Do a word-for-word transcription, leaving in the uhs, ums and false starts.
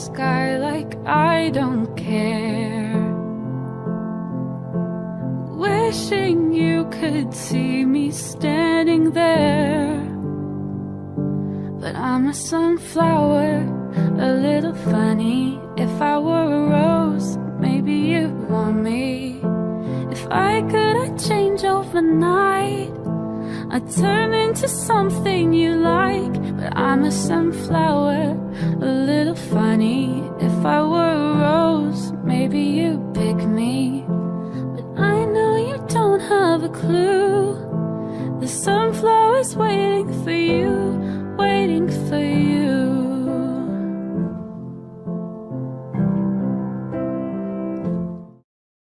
sky like I don't care. Wishing you could see me standing there. But I'm a sunflower, a little funny. If I were a rose, maybe you'd want me. If I could, I'd change overnight. I'd turn into something you like. But I'm a sunflower, a little funny. If I were a rose, maybe you'd pick me. But I know you don't have a clue. The sunflower's waiting for you, waiting for you.